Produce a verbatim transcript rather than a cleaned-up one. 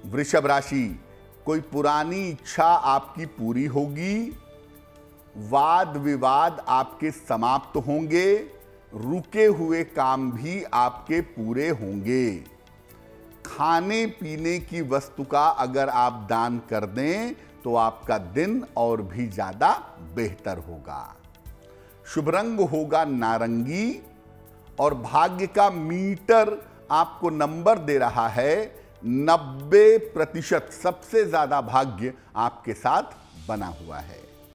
वृषभ राशि, कोई पुरानी इच्छा आपकी पूरी होगी। वाद विवाद आपके समाप्त होंगे। रुके हुए काम भी आपके पूरे होंगे। खाने पीने की वस्तु का अगर आप दान कर दें तो आपका दिन और भी ज्यादा बेहतर होगा। शुभ रंग होगा नारंगी और भाग्य का मीटर आपको नंबर दे रहा है नब्बे प्रतिशत। सबसे ज्यादा भाग्य आपके साथ बना हुआ है।